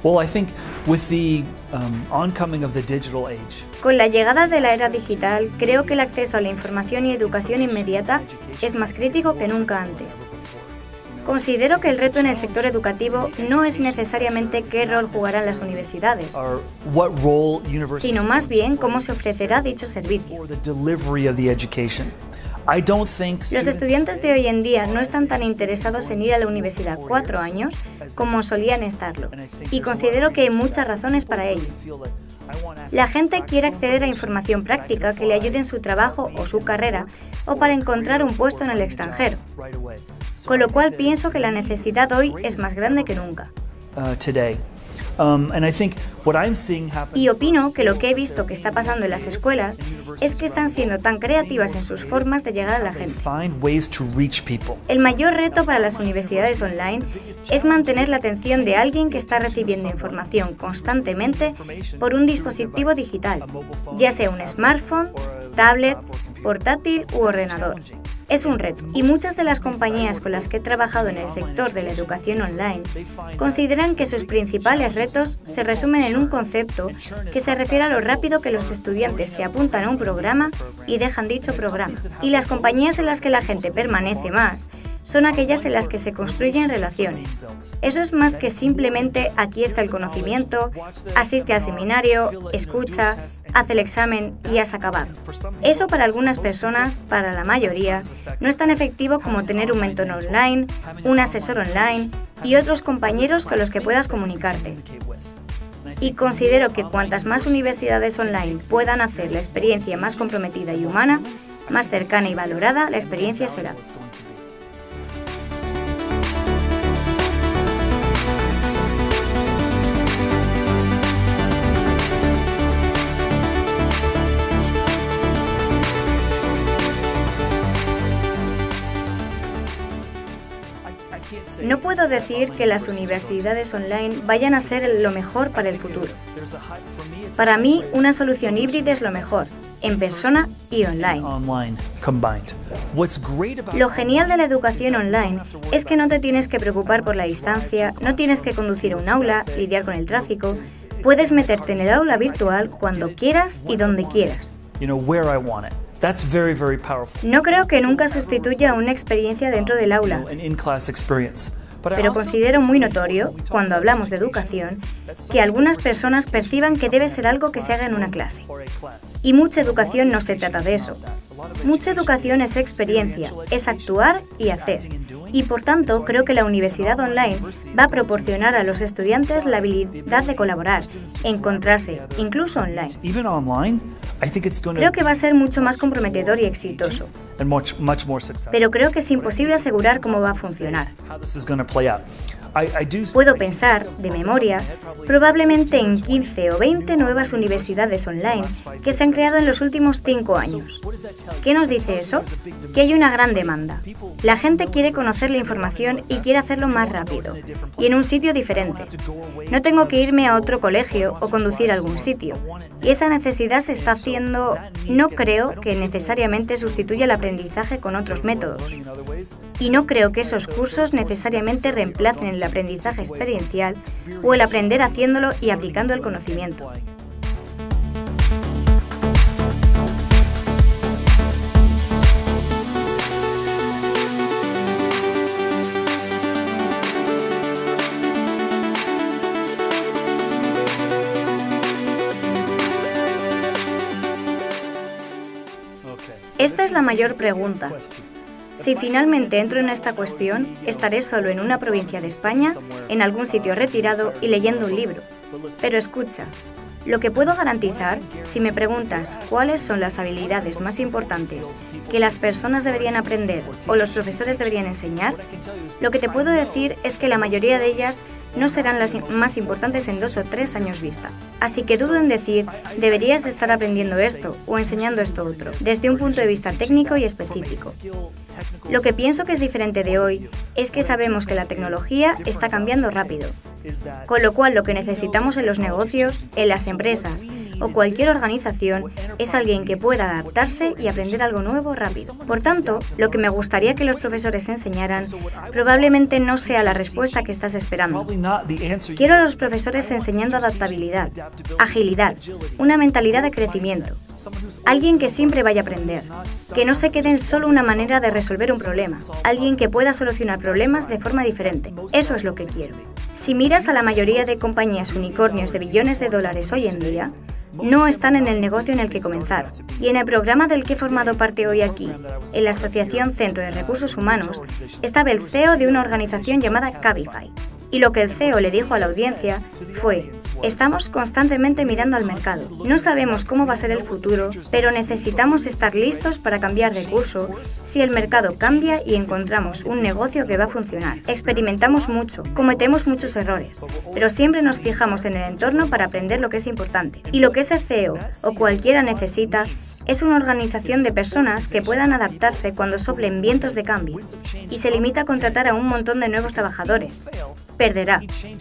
Con la llegada de la era digital, creo que el acceso a la información y educación inmediata es más crítico que nunca antes. Considero que el reto en el sector educativo no es necesariamente qué rol jugarán las universidades, sino más bien cómo se ofrecerá dicho servicio. Los estudiantes de hoy en día no están tan interesados en ir a la universidad 4 años como solían estarlo, y considero que hay muchas razones para ello. La gente quiere acceder a información práctica que le ayude en su trabajo o su carrera, o para encontrar un puesto en el extranjero. Con lo cual pienso que la necesidad hoy es más grande que nunca. Y opino que lo que he visto que está pasando en las escuelas es que están siendo tan creativas en sus formas de llegar a la gente. El mayor reto para las universidades online es mantener la atención de alguien que está recibiendo información constantemente por un dispositivo digital, ya sea un smartphone, tablet, portátil u ordenador. Es un reto, y muchas de las compañías con las que he trabajado en el sector de la educación online consideran que sus principales retos se resumen en un concepto que se refiere a lo rápido que los estudiantes se apuntan a un programa y dejan dicho programa. Y las compañías en las que la gente permanece más son aquellas en las que se construyen relaciones. Eso es más que simplemente aquí está el conocimiento, asiste al seminario, escucha, hace el examen y has acabado. Eso para algunas personas, para la mayoría, no es tan efectivo como tener un mentor online, un asesor online y otros compañeros con los que puedas comunicarte. Y considero que cuantas más universidades online puedan hacer la experiencia más comprometida y humana, más cercana y valorada la experiencia será. No puedo decir que las universidades online vayan a ser lo mejor para el futuro. Para mí, una solución híbrida es lo mejor, en persona y online. Lo genial de la educación online es que no te tienes que preocupar por la distancia, no tienes que conducir a un aula, lidiar con el tráfico, puedes meterte en el aula virtual cuando quieras y donde quieras. No creo que nunca sustituya una experiencia dentro del aula, pero considero muy notorio, cuando hablamos de educación, que algunas personas perciban que debe ser algo que se haga en una clase. Y mucha educación no se trata de eso. Mucha educación es experiencia, es actuar y hacer. Y por tanto, creo que la universidad online va a proporcionar a los estudiantes la habilidad de colaborar, encontrarse, incluso online. Creo que va a ser mucho más comprometedor y exitoso. Pero creo que es imposible asegurar cómo va a funcionar. Puedo pensar, de memoria, probablemente en 15 o 20 nuevas universidades online que se han creado en los últimos 5 años. ¿Qué nos dice eso? Que hay una gran demanda. La gente quiere conocer la información y quiere hacerlo más rápido, y en un sitio diferente. No tengo que irme a otro colegio o conducir a algún sitio, y esa necesidad se está haciendo. No creo que necesariamente sustituya el aprendizaje con otros métodos, y no creo que esos cursos necesariamente reemplacen el aprendizaje experiencial o el aprender haciéndolo y aplicando el conocimiento. Esta es la mayor pregunta. Si finalmente entro en esta cuestión, estaré solo en una provincia de España, en algún sitio retirado y leyendo un libro. Pero escucha, lo que puedo garantizar, si me preguntas cuáles son las habilidades más importantes que las personas deberían aprender o los profesores deberían enseñar, lo que te puedo decir es que la mayoría de ellas no serán las más importantes en 2 o 3 años vista. Así que dudo en decir, deberías estar aprendiendo esto o enseñando esto otro, desde un punto de vista técnico y específico. Lo que pienso que es diferente de hoy es que sabemos que la tecnología está cambiando rápido Con lo cual, lo que necesitamos en los negocios, en las empresas o cualquier organización es alguien que pueda adaptarse y aprender algo nuevo rápido. Por tanto, lo que me gustaría que los profesores enseñaran probablemente no sea la respuesta que estás esperando. Quiero a los profesores enseñando adaptabilidad, agilidad, una mentalidad de crecimiento. Alguien que siempre vaya a aprender, que no se quede en solo una manera de resolver un problema, alguien que pueda solucionar problemas de forma diferente. Eso es lo que quiero. Si miras a la mayoría de compañías unicornios de billones de dólares hoy en día, no están en el negocio en el que comenzaron. Y en el programa del que he formado parte hoy aquí, en la Asociación Centro de Recursos Humanos, estaba el CEO de una organización llamada Cabify. Y lo que el CEO le dijo a la audiencia fue: estamos constantemente mirando al mercado. No sabemos cómo va a ser el futuro, pero necesitamos estar listos para cambiar de curso si el mercado cambia y encontramos un negocio que va a funcionar. Experimentamos mucho, cometemos muchos errores, pero siempre nos fijamos en el entorno para aprender lo que es importante. Y lo que ese CEO o cualquiera necesita es una organización de personas que puedan adaptarse cuando soplen vientos de cambio y se limita a contratar a un montón de nuevos trabajadores. Perderá.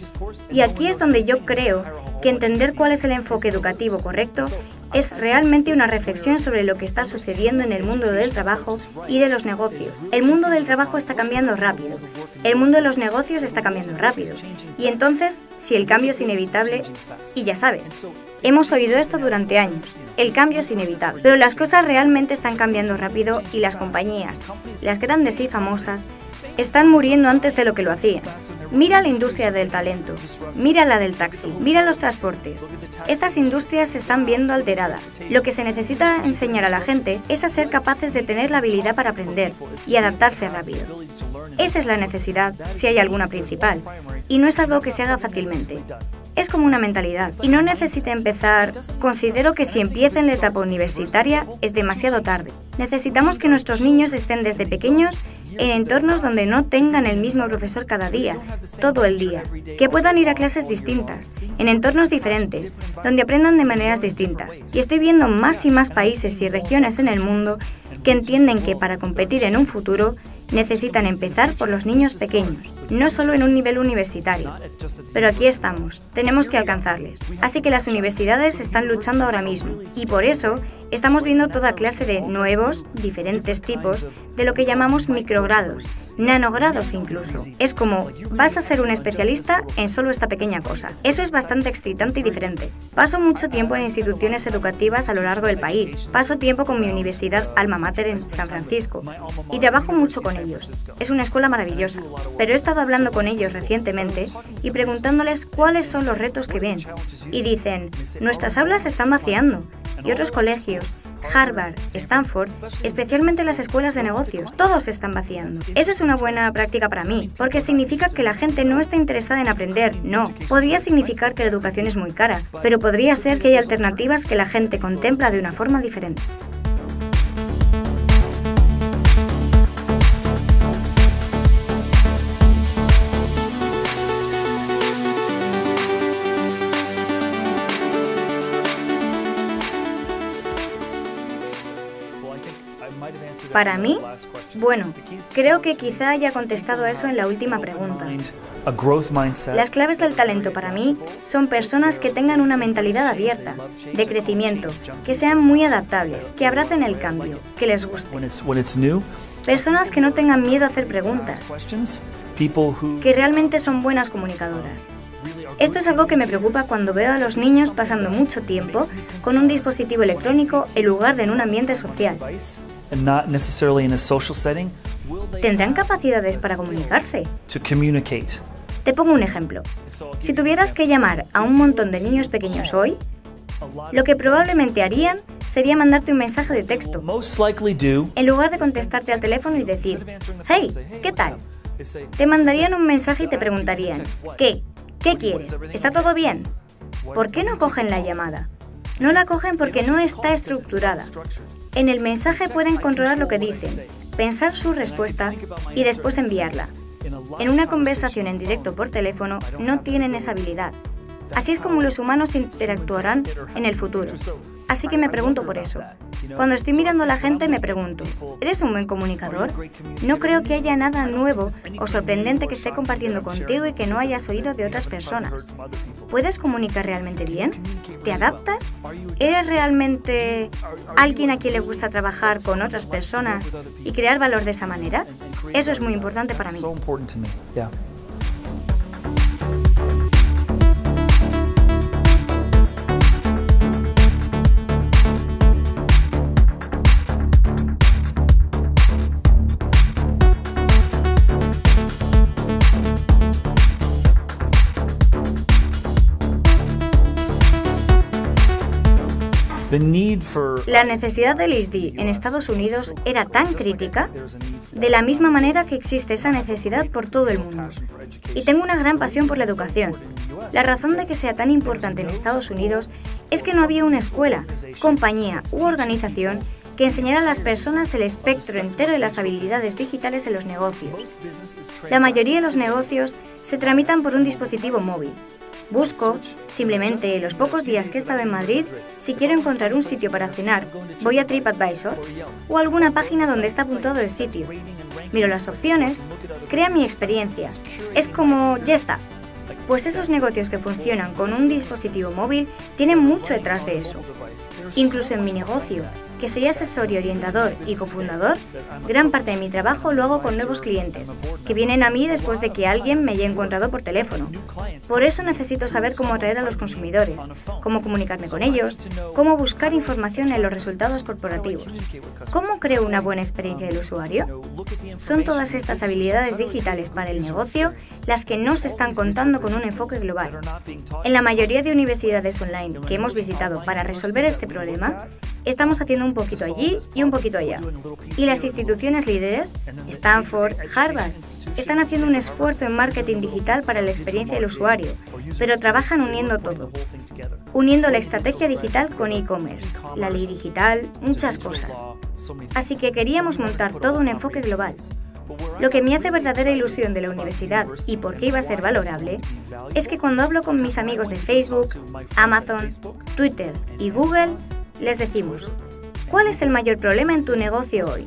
Y aquí es donde yo creo que entender cuál es el enfoque educativo correcto es realmente una reflexión sobre lo que está sucediendo en el mundo del trabajo y de los negocios. El mundo del trabajo está cambiando rápido, el mundo de los negocios está cambiando rápido. Y entonces, si el cambio es inevitable, y ya sabes, hemos oído esto durante años, el cambio es inevitable. Pero las cosas realmente están cambiando rápido y las compañías, las grandes y famosas, están muriendo antes de lo que lo hacían. Mira la industria del talento, mira la del taxi, mira los transportes. Estas industrias se están viendo alteradas. Lo que se necesita enseñar a la gente es a ser capaces de tener la habilidad para aprender y adaptarse rápido. Esa es la necesidad, si hay alguna principal, y no es algo que se haga fácilmente. Es como una mentalidad, y no necesita empezar. Considero que si empieza en la etapa universitaria es demasiado tarde. Necesitamos que nuestros niños estén desde pequeños en entornos donde no tengan el mismo profesor cada día, todo el día, que puedan ir a clases distintas, en entornos diferentes, donde aprendan de maneras distintas. Y estoy viendo más y más países y regiones en el mundo que entienden que para competir en un futuro necesitan empezar por los niños pequeños, no solo en un nivel universitario. Pero aquí estamos, tenemos que alcanzarles. Así que las universidades están luchando ahora mismo, y por eso estamos viendo toda clase de nuevos, diferentes tipos de lo que llamamos microgrados, nanogrados incluso. Es como, vas a ser un especialista en solo esta pequeña cosa. Eso es bastante excitante y diferente. Paso mucho tiempo en instituciones educativas a lo largo del país. Paso tiempo con mi universidad Alma Mater en San Francisco, y trabajo mucho con ellos. Es una escuela maravillosa, pero he estado hablando con ellos recientemente y preguntándoles cuáles son los retos que ven. Y dicen, nuestras aulas se están vaciando, y otros colegios, Harvard, Stanford, especialmente las escuelas de negocios, todos se están vaciando. Esa es una buena práctica para mí, porque significa que la gente no está interesada en aprender, no. Podría significar que la educación es muy cara, pero podría ser que hay alternativas que la gente contempla de una forma diferente. Para mí, bueno, creo que quizá haya contestado a eso en la última pregunta. Las claves del talento para mí son personas que tengan una mentalidad abierta, de crecimiento, que sean muy adaptables, que abracen el cambio, que les guste. Personas que no tengan miedo a hacer preguntas, que realmente son buenas comunicadoras. Esto es algo que me preocupa cuando veo a los niños pasando mucho tiempo con un dispositivo electrónico en lugar de en un ambiente social. ¿Tendrán capacidades para comunicarse? Te pongo un ejemplo. Si tuvieras que llamar a un montón de niños pequeños hoy, lo que probablemente harían sería mandarte un mensaje de texto, en lugar de contestarte al teléfono y decir, «Hey, ¿qué tal?». Te mandarían un mensaje y te preguntarían, ¿qué? ¿Qué quieres? ¿Está todo bien? ¿Por qué no cogen la llamada? No la cogen porque no está estructurada. En el mensaje pueden controlar lo que dicen, pensar su respuesta y después enviarla. En una conversación en directo por teléfono no tienen esa habilidad. Así es como los humanos interactuarán en el futuro. Así que me pregunto por eso. Cuando estoy mirando a la gente me pregunto, ¿eres un buen comunicador? No creo que haya nada nuevo o sorprendente que esté compartiendo contigo y que no hayas oído de otras personas. ¿Puedes comunicar realmente bien? ¿Te adaptas? ¿Eres realmente alguien a quien le gusta trabajar con otras personas y crear valor de esa manera? Eso es muy importante para mí. La necesidad del ISD en Estados Unidos era tan crítica, de la misma manera que existe esa necesidad por todo el mundo. Y tengo una gran pasión por la educación. La razón de que sea tan importante en Estados Unidos es que no había una escuela, compañía u organización que enseñara a las personas el espectro entero de las habilidades digitales en los negocios. La mayoría de los negocios se tramitan por un dispositivo móvil. Busco, simplemente los pocos días que he estado en Madrid, si quiero encontrar un sitio para cenar, voy a TripAdvisor o a alguna página donde está apuntado el sitio. Miro las opciones, crea mi experiencia. Es como, ya está. Pues esos negocios que funcionan con un dispositivo móvil tienen mucho detrás de eso. Incluso en mi negocio, que soy asesor y orientador y cofundador, gran parte de mi trabajo lo hago con nuevos clientes, que vienen a mí después de que alguien me haya encontrado por teléfono. Por eso necesito saber cómo atraer a los consumidores, cómo comunicarme con ellos, cómo buscar información en los resultados corporativos, cómo creo una buena experiencia del usuario. Son todas estas habilidades digitales para el negocio las que no se están contando con un enfoque global. En la mayoría de universidades online que hemos visitado para resolver este problema, estamos haciendo un poquito allí y un poquito allá. Y las instituciones líderes, Stanford, Harvard, están haciendo un esfuerzo en marketing digital para la experiencia del usuario, pero trabajan uniendo todo. Uniendo la estrategia digital con e-commerce, la ley digital, muchas cosas. Así que queríamos montar todo un enfoque global. Lo que me hace verdadera ilusión de la universidad y por qué iba a ser valorable es que cuando hablo con mis amigos de Facebook, Amazon, Twitter y Google, les decimos, ¿cuál es el mayor problema en tu negocio hoy?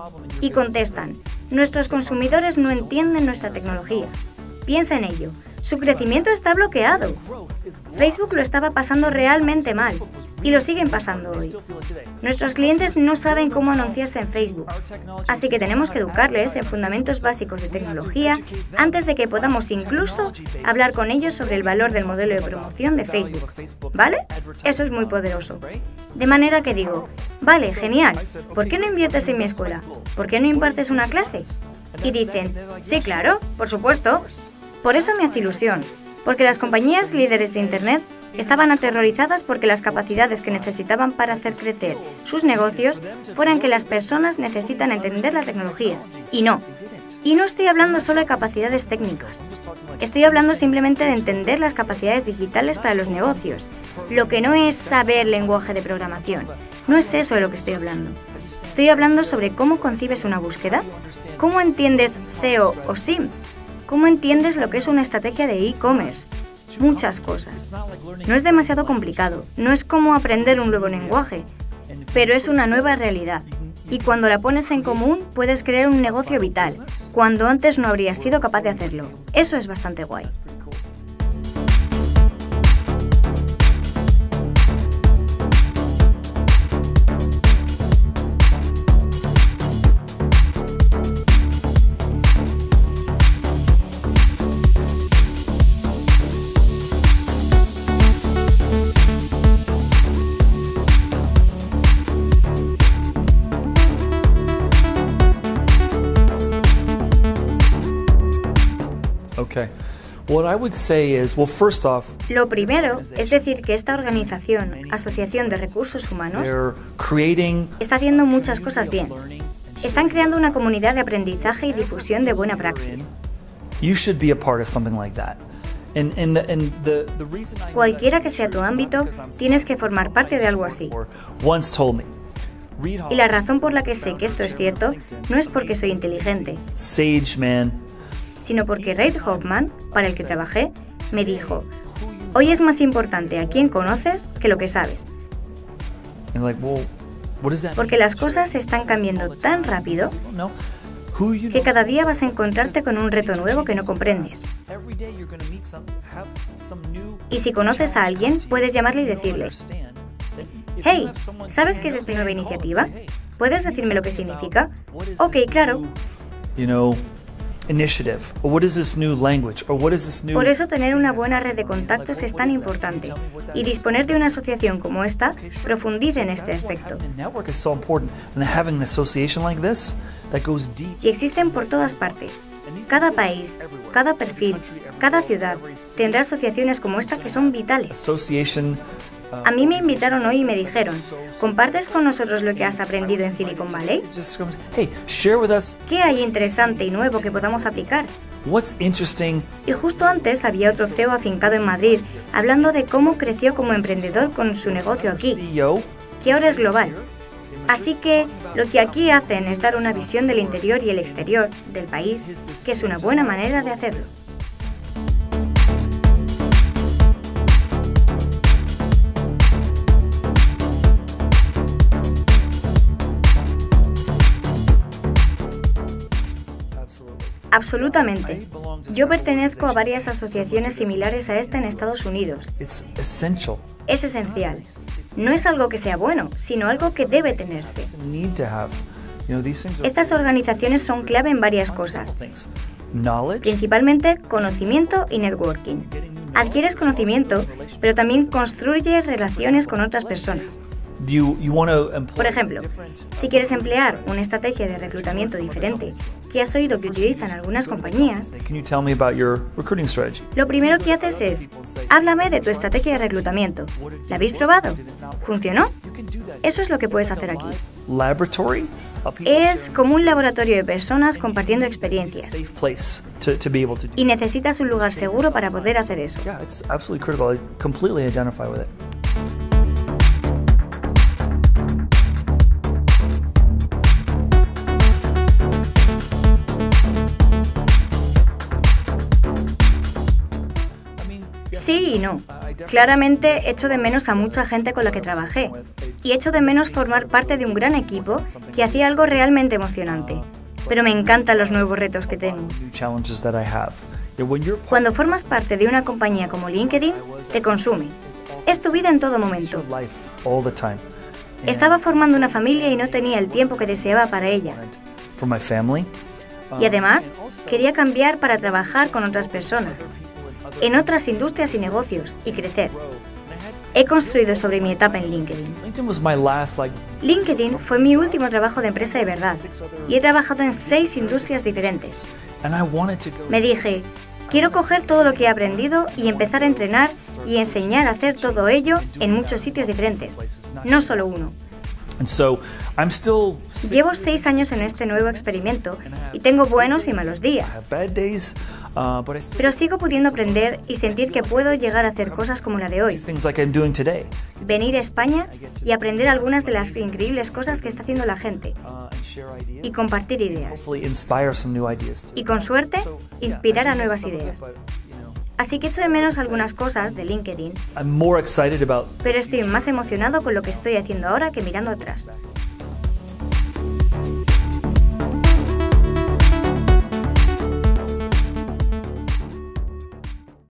Y contestan, nuestros consumidores no entienden nuestra tecnología. Piensa en ello, su crecimiento está bloqueado. Facebook lo estaba pasando realmente mal y lo siguen pasando hoy. Nuestros clientes no saben cómo anunciarse en Facebook, así que tenemos que educarles en fundamentos básicos de tecnología antes de que podamos incluso hablar con ellos sobre el valor del modelo de promoción de Facebook. ¿Vale? Eso es muy poderoso. De manera que digo, vale, genial, ¿por qué no inviertes en mi escuela? ¿Por qué no impartes una clase? Y dicen, sí, claro, por supuesto. Por eso me hace ilusión, porque las compañías líderes de Internet estaban aterrorizadas porque las capacidades que necesitaban para hacer crecer sus negocios fueran que las personas necesitan entender la tecnología. Y no estoy hablando solo de capacidades técnicas. Estoy hablando simplemente de entender las capacidades digitales para los negocios. Lo que no es saber lenguaje de programación. No es eso de lo que estoy hablando. Estoy hablando sobre cómo concibes una búsqueda, cómo entiendes SEO o SIM, cómo entiendes lo que es una estrategia de e-commerce. Muchas cosas. No es demasiado complicado, no es como aprender un nuevo lenguaje, pero es una nueva realidad. Y cuando la pones en común, puedes crear un negocio vital, cuando antes no habrías sido capaz de hacerlo. Eso es bastante guay. Lo primero es decir que esta organización, Asociación de Recursos Humanos, está haciendo muchas cosas bien. Están creando una comunidad de aprendizaje y difusión de buena praxis. Cualquiera que sea tu ámbito, tienes que formar parte de algo así. Y la razón por la que sé que esto es cierto no es porque soy inteligente, sino porque Reid Hoffman, para el que trabajé, me dijo, hoy es más importante a quién conoces que lo que sabes. Porque las cosas están cambiando tan rápido que cada día vas a encontrarte con un reto nuevo que no comprendes. Y si conoces a alguien, puedes llamarle y decirle: «Hey, ¿sabes qué es esta nueva iniciativa? ¿Puedes decirme lo que significa?» «Ok, claro». Por eso tener una buena red de contactos es tan importante, y disponer de una asociación como esta profundiza en este aspecto. Y existen por todas partes. Cada país, cada perfil, cada ciudad tendrá asociaciones como esta que son vitales. A mí me invitaron hoy y me dijeron: ¿compartes con nosotros lo que has aprendido en Silicon Valley? ¿Qué hay interesante y nuevo que podamos aplicar? Y justo antes había otro CEO afincado en Madrid hablando de cómo creció como emprendedor con su negocio aquí, que ahora es global. Así que lo que aquí hacen es dar una visión del interior y el exterior del país, que es una buena manera de hacerlo. Absolutamente. Yo pertenezco a varias asociaciones similares a esta en Estados Unidos. Es esencial. No es algo que sea bueno, sino algo que debe tenerse. Estas organizaciones son clave en varias cosas. Principalmente conocimiento y networking. Adquieres conocimiento, pero también construyes relaciones con otras personas. Por ejemplo, si quieres emplear una estrategia de reclutamiento diferente que has oído que utilizan algunas compañías, lo primero que haces es: háblame de tu estrategia de reclutamiento. ¿La habéis probado? ¿Funcionó? Eso es lo que puedes hacer aquí. Es como un laboratorio de personas compartiendo experiencias. Y necesitas un lugar seguro para poder hacer eso. Sí y no. Claramente echo de menos a mucha gente con la que trabajé, y echo de menos formar parte de un gran equipo que hacía algo realmente emocionante. Pero me encantan los nuevos retos que tengo. Cuando formas parte de una compañía como LinkedIn, te consume. Es tu vida en todo momento. Estaba formando una familia y no tenía el tiempo que deseaba para ella. Y además, quería cambiar para trabajar con otras personas, en otras industrias y negocios, y crecer. He construido sobre mi etapa en LinkedIn. LinkedIn fue mi último trabajo de empresa de verdad, y he trabajado en 6 industrias diferentes. Me dije: quiero coger todo lo que he aprendido y empezar a entrenar y enseñar a hacer todo ello en muchos sitios diferentes, no solo uno. Llevo 6 años en este nuevo experimento y tengo buenos y malos días. Pero sigo pudiendo aprender y sentir que puedo llegar a hacer cosas como la de hoy. Venir a España y aprender algunas de las increíbles cosas que está haciendo la gente. Y compartir ideas. Y con suerte, inspirar a nuevas ideas. Así que echo de menos algunas cosas de LinkedIn, pero estoy más emocionado con lo que estoy haciendo ahora que mirando atrás.